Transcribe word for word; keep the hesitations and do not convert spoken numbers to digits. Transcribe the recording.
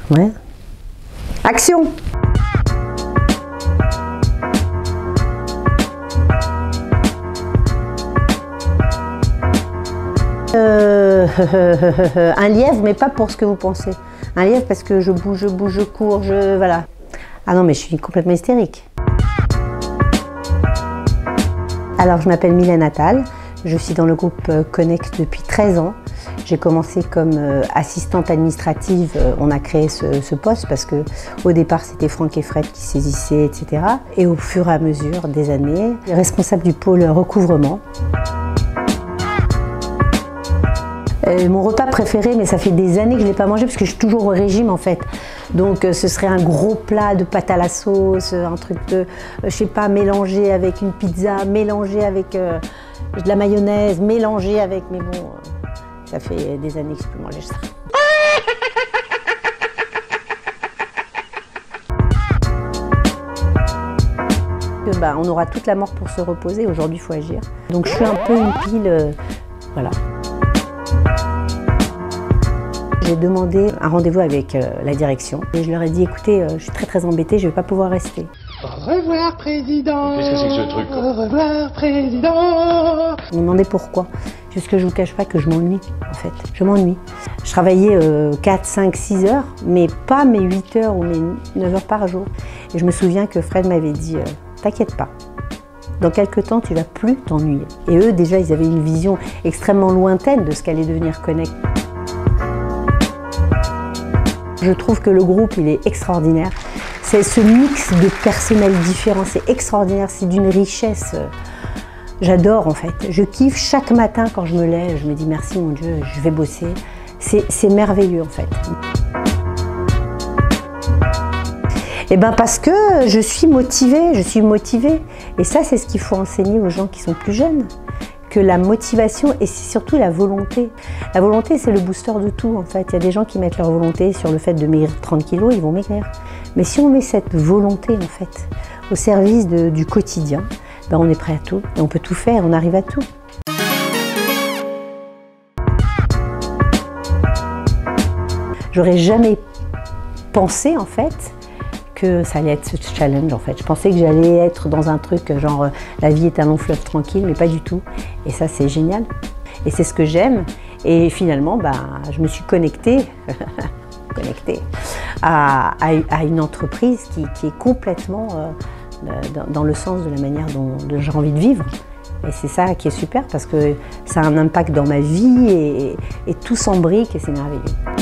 Ouais. Action! Euh, un lièvre, mais pas pour ce que vous pensez. Un lièvre parce que je bouge, je bouge, je cours, je... voilà. Ah non, mais je suis complètement hystérique. Alors, je m'appelle Mylène Attal. Je suis dans le groupe Connect depuis treize ans. J'ai commencé comme euh, assistante administrative. Euh, on a créé ce, ce poste parce que au départ, c'était Franck et Fred qui saisissaient, et cetera. Et au fur et à mesure des années, responsable du pôle recouvrement. Euh, mon repas préféré, mais ça fait des années que je ne l'ai pas mangé parce que je suis toujours au régime en fait. Donc euh, ce serait un gros plat de pâte à la sauce, un truc de, euh, je sais pas, mélangé avec une pizza, mélangé avec euh, de la mayonnaise, mélangé avec, mais bon, euh, ça fait des années que je peux manger ça. Que, bah, on aura toute la mort pour se reposer, aujourd'hui il faut agir. Donc je suis un peu une pile, euh, voilà. J'ai demandé un rendez-vous avec euh, la direction et je leur ai dit écoutez, euh, je suis très très embêtée, je ne vais pas pouvoir rester. Au revoir président. Qu'est-ce que c'est que ce truc? Au revoir président. Ils m'ont demandé pourquoi. Juste que je ne vous cache pas que je m'ennuie en fait. Je m'ennuie. Je travaillais euh, quatre, cinq, six heures, mais pas mes huit heures ou mes neuf heures par jour. Et je me souviens que Fred m'avait dit euh, t'inquiète pas. Dans quelques temps, tu ne vas plus t'ennuyer. Et eux, déjà, ils avaient une vision extrêmement lointaine de ce qu'allait devenir Connect. Je trouve que le groupe, il est extraordinaire. C'est ce mix de personnels différents, c'est extraordinaire, c'est d'une richesse. J'adore en fait. Je kiffe chaque matin quand je me lève, je me dis merci mon Dieu, je vais bosser. C'est merveilleux en fait. Et ben parce que je suis motivée, je suis motivée. Et ça, c'est ce qu'il faut enseigner aux gens qui sont plus jeunes. Que la motivation et c'est surtout la volonté. La volonté, c'est le booster de tout en fait. Il y a des gens qui mettent leur volonté sur le fait de maigrir trente kilos, ils vont maigrir. Mais si on met cette volonté en fait au service de, du quotidien, ben on est prêt à tout et on peut tout faire, on arrive à tout. J'aurais jamais pensé en fait que ça allait être ce challenge en fait. Je pensais que j'allais être dans un truc genre euh, la vie est un long fleuve tranquille, mais pas du tout. Et ça c'est génial. Et c'est ce que j'aime. Et finalement, bah, je me suis connectée, connectée à, à, à une entreprise qui, qui est complètement euh, dans, dans le sens de la manière dont, dont j'ai envie de vivre. Et c'est ça qui est super parce que ça a un impact dans ma vie et, et tout s'embrique et c'est merveilleux.